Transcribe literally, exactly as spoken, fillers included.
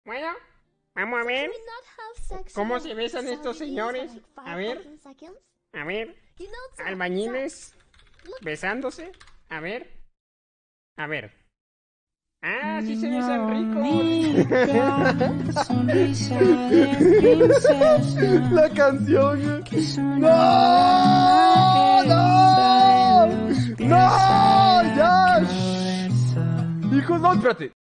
Bueno, vamos a ver cómo se besan estos señores. A ver, a ver, albañiles besándose. A ver, a ver. Ah, sí se besan ricos. La canción. ¡No! ¡No! ¡No! ¡Ya! Hijos, no, espérate.